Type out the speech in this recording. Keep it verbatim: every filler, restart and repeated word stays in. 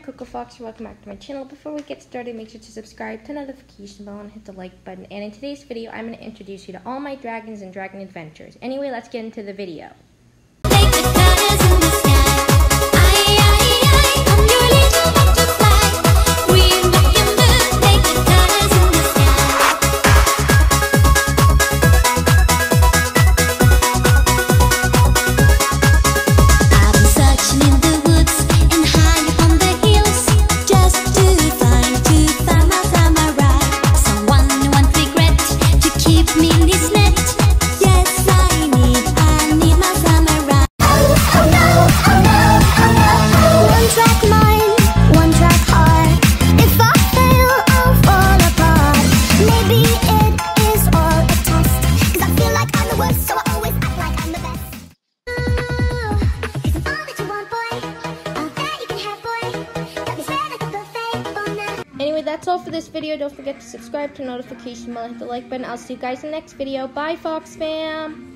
COCOAFOX, welcome back to my channel. Before we get started, make sure to subscribe, turn on the notification bell, and hit the like button. And in today's video, I'm going to introduce you to all my dragons and dragon adventures. Anyway, let's get into the video. Anyway, that's all for this video. Don't forget to subscribe, to notification bell, hit the like button. I'll see you guys in the next video. Bye, Fox fam!